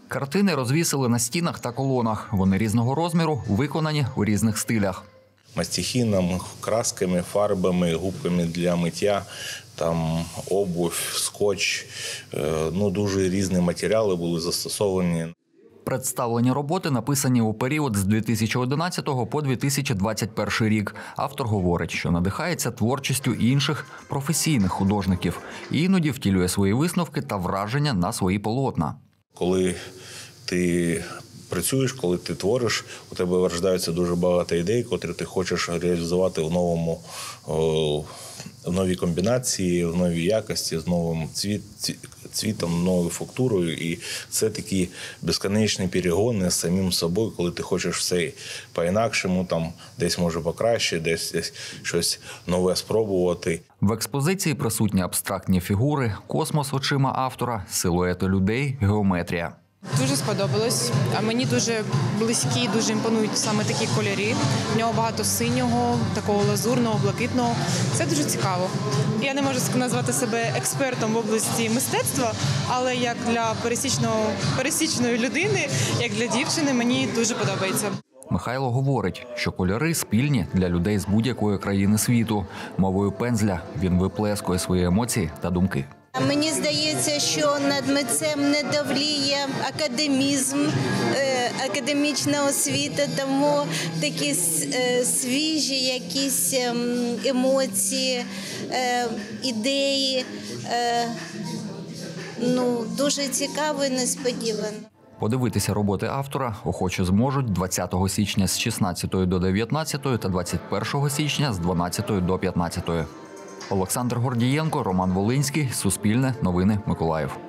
Картини розвісили на стінах та колонах. Вони різного розміру, виконані у різних стилях. Мастихіном, красками, фарбами, губками для миття, там обувь, скотч. Дуже різні матеріали були застосовані. Представлені роботи написані у період з 2011 по 2021 рік. Автор говорить, що надихається творчістю інших професійних художників і іноді втілює свої висновки та враження на свої полотна. Коли ти працюєш, коли ти твориш, у тебе вирождаються дуже багато ідей, котрі ти хочеш реалізувати в новій комбінації, в новій якості, з новим цвітом, новою фактурою. І це такі безконечні перегони з самим собою, коли ти хочеш все по-інакшому, там десь може покраще, десь щось нове спробувати. В експозиції присутні абстрактні фігури, космос очима автора, силуети людей, геометрія. Дуже сподобалось. Мені дуже близькі, дуже імпонують саме такі кольори. В нього багато синього, такого лазурного, блакитного. Це дуже цікаво. Я не можу назвати себе експертом в області мистецтва, але як для пересічної людини, як для дівчини, мені дуже подобається. Михайло говорить, що кольори спільні для людей з будь-якої країни світу. Мовою пензля він виплескує свої емоції та думки. Мені здається, що над митцем не давліє академізм, академічна освіта, тому такі свіжі якісь емоції, ідеї, дуже цікаво і несподівано. Подивитися роботи автора охочі зможуть 20 січня з 16 до 19 та 21 січня з 12 до 15. Олександр Гордієнко, Роман Волинський, Суспільне, Новини, Миколаїв.